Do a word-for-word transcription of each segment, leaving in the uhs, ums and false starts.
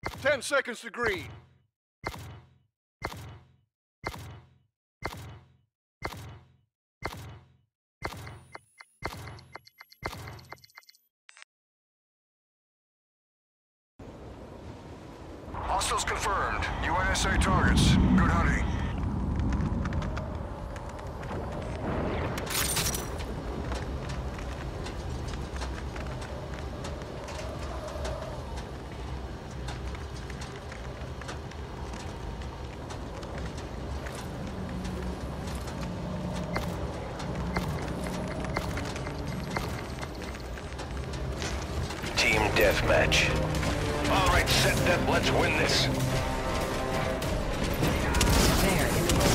Ten seconds to green. Hostiles confirmed. U N S A targets. Good hunting. Team deathmatch. All right, set them. Let's win this. There, in the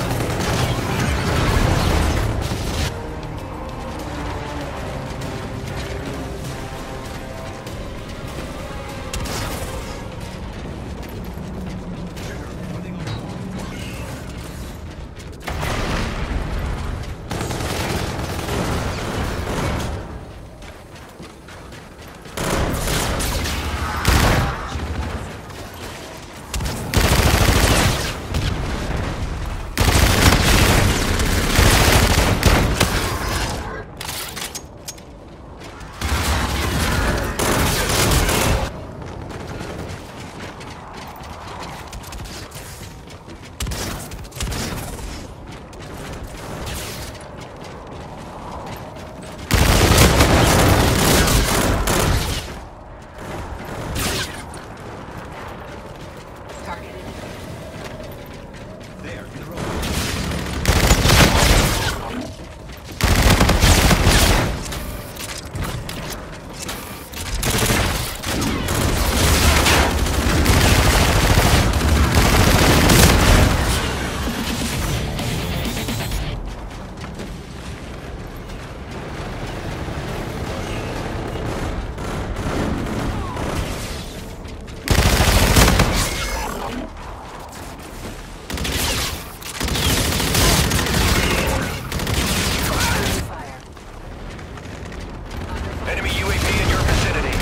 Enemy U A V in your vicinity.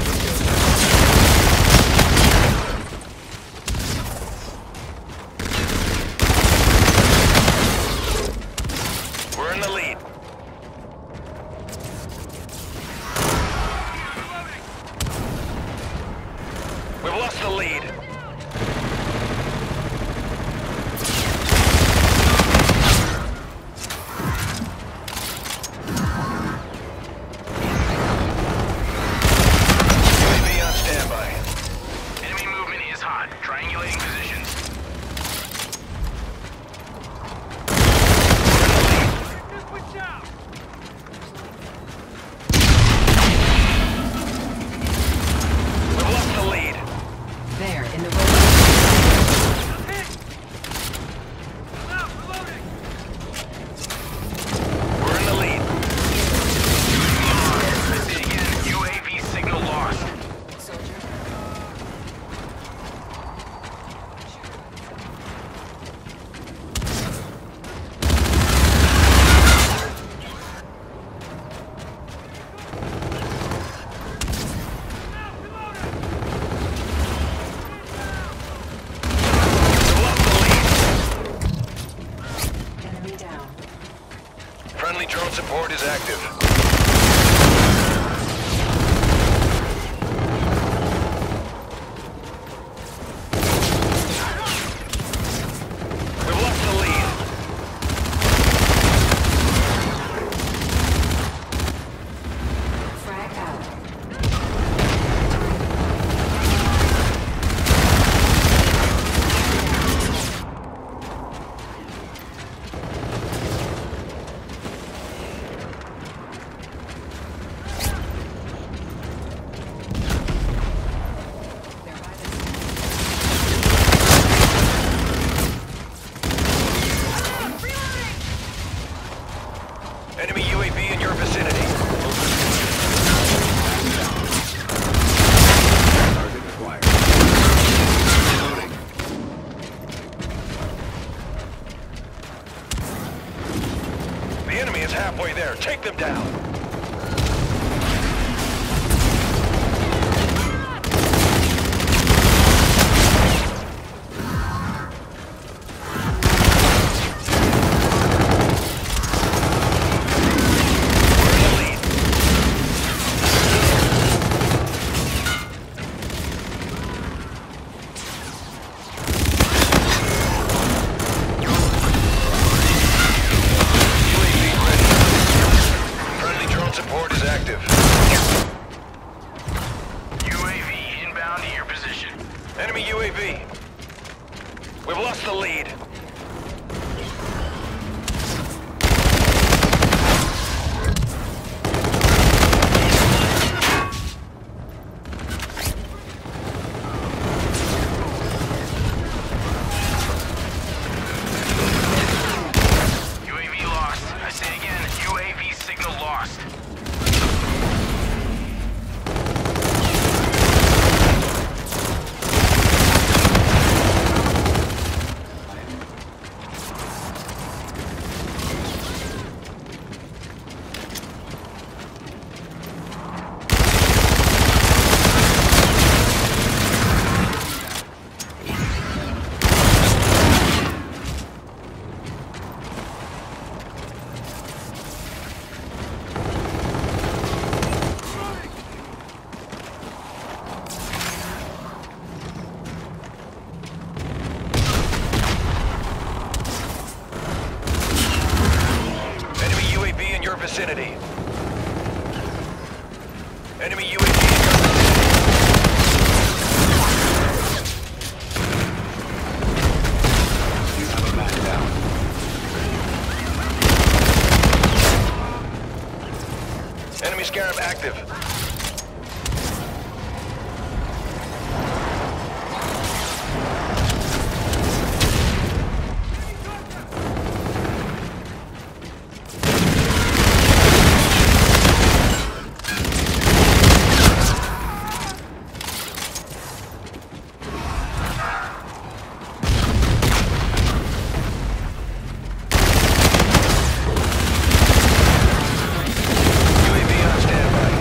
We're in the lead. We've lost the lead. Triangulating positions. We've lost the lead. there, in the road. We're in the lead. Again, U A V signal lost. Soldier. Enemy down. Friendly drone support is active. We've lost the lead. Frag out. They're by the Enemy U A V in your vicinity. Target acquired. Loading. The enemy is halfway there. Take them down. Enemy U A V. We've lost the lead. U A V lost. I say again, U A V signal lost. Enemy U A V in your vicinity. Enemy U A V in your vicinity. You have a man down. Enemy Scarab active. U A V on standby.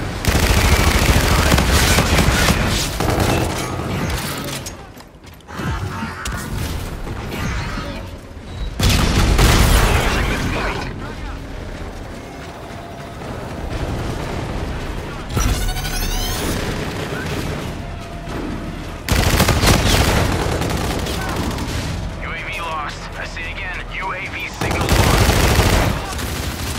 Losing this fight. U A V lost. I say again, U A V signal lost.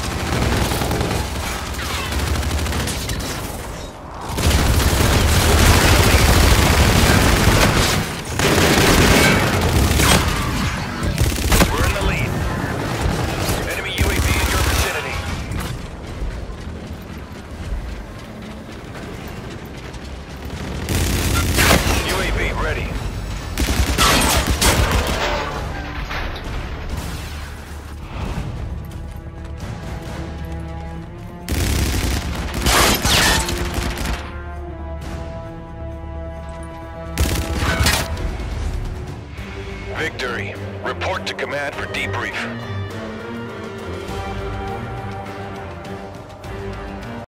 We're in the lead. Enemy U A V in your vicinity. U A V ready. Victory. Report to command for debrief.